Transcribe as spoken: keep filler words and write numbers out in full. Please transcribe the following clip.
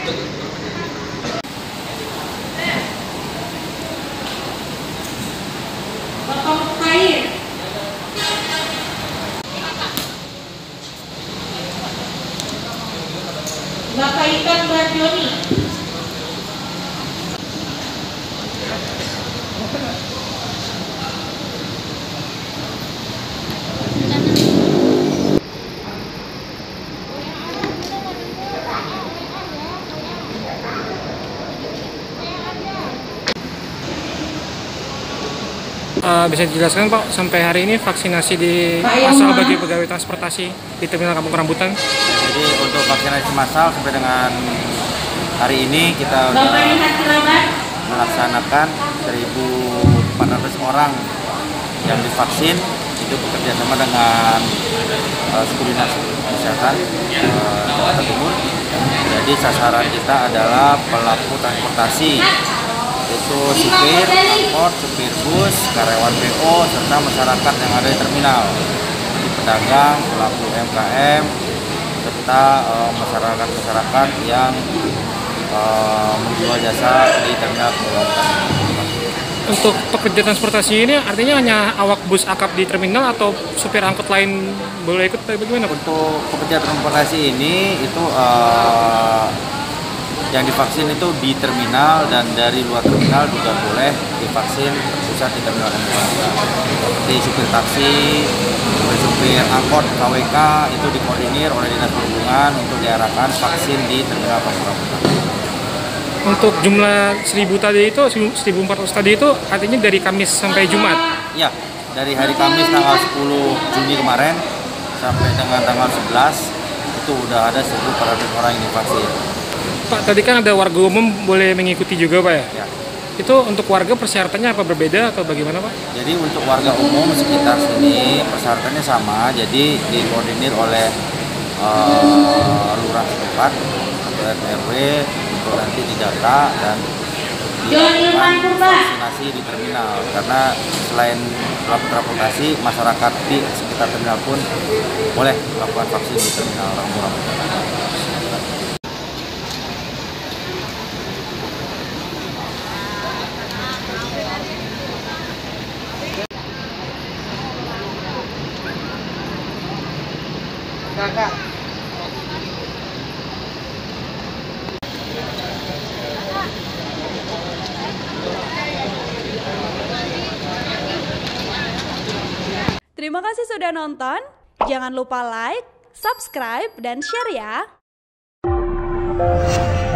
Potong air. Bapak ikan Mbak Joni. Uh, bisa dijelaskan Pak, sampai hari ini vaksinasi di massal bagi pegawai transportasi di Terminal Kampung Rambutan? Jadi untuk vaksinasi massal sampai dengan hari ini kita sudah melaksanakan seribu empat ratus orang yang divaksin, itu bekerja sama dengan uh, suku dinas kesehatan uh, Jakarta Timur. Jadi sasaran kita adalah pelaku transportasi, itu supir angkot, supir bus, karyawan P O, serta masyarakat yang ada di terminal, di pedagang, pelaku U M K M, serta masyarakat-masyarakat uh, yang uh, menjual jasa di terminal Rambutan. Untuk pekerja transportasi ini artinya hanya awak bus akap di terminal atau supir angkot lain boleh ikut? Bagaimana Pak? Untuk pekerja transportasi ini itu uh, yang divaksin itu di terminal, dan dari luar terminal juga boleh divaksin terpusat di terminal Rambutan. Seperti supir taksi, supir angkot K W K itu dikoordinir oleh Dinas Perhubungan untuk diarahkan vaksin di terminal Kampung Rambutan. Untuk jumlah seribu tadi itu, seribu empat ratus tadi itu artinya dari Kamis sampai Jumat? Ya, dari hari Kamis tanggal sepuluh Juni kemarin sampai dengan tanggal sebelas itu udah ada seribu empat ratus orang yang divaksin. Pak, tadi kan ada warga umum boleh mengikuti juga Pak ya? Ya. Itu untuk warga persyaratannya apa berbeda atau bagaimana Pak? Jadi untuk warga umum sekitar sini persyaratannya sama, jadi dikoordinir oleh uh, lurah setempat atau R T R W untuk nanti didata dan dilakukan vaksinasi di terminal. Karena selain pelaku transportasi, masyarakat di sekitar terminal pun boleh melakukan vaksin di terminal Kampung Rambutan. Kakak. Terima kasih sudah nonton. Jangan lupa like, subscribe, dan share ya.